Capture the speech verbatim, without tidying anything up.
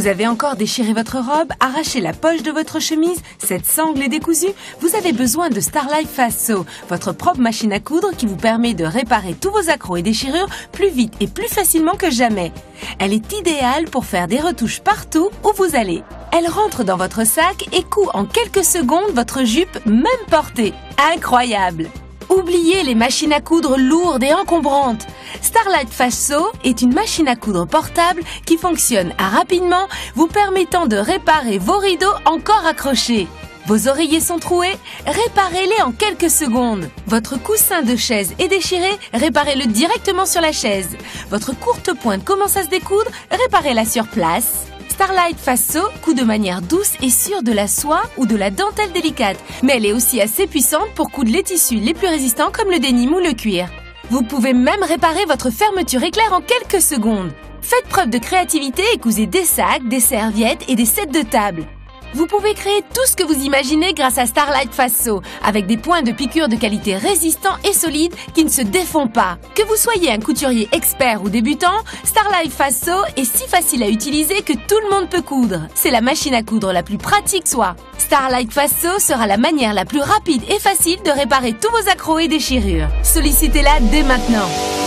Vous avez encore déchiré votre robe, arraché la poche de votre chemise, cette sangle est décousue? Vous avez besoin de Starlight Fast Sew, votre propre machine à coudre qui vous permet de réparer tous vos accros et déchirures plus vite et plus facilement que jamais. Elle est idéale pour faire des retouches partout où vous allez. Elle rentre dans votre sac et coud en quelques secondes votre jupe même portée. Incroyable! Oubliez les machines à coudre lourdes et encombrantes. Starlight Fast Sew est une machine à coudre portable qui fonctionne rapidement, vous permettant de réparer vos rideaux encore accrochés. Vos oreillers sont troués? Réparez-les en quelques secondes. Votre coussin de chaise est déchiré? Réparez-le directement sur la chaise. Votre courte pointe commence à se découdre? Réparez-la sur place. Starlight Fast Sew coud de manière douce et sûre de la soie ou de la dentelle délicate, mais elle est aussi assez puissante pour coudre les tissus les plus résistants comme le denim ou le cuir. Vous pouvez même réparer votre fermeture éclair en quelques secondes. Faites preuve de créativité et cousez des sacs, des serviettes et des sets de table. Vous pouvez créer tout ce que vous imaginez grâce à Starlight Fast Sew, avec des points de piqûre de qualité résistants et solides qui ne se défont pas. Que vous soyez un couturier expert ou débutant, Starlight Fast Sew est si facile à utiliser que tout le monde peut coudre. C'est la machine à coudre la plus pratique soit. Starlight Fast Sew sera la manière la plus rapide et facile de réparer tous vos accros et déchirures. Sollicitez-la dès maintenant.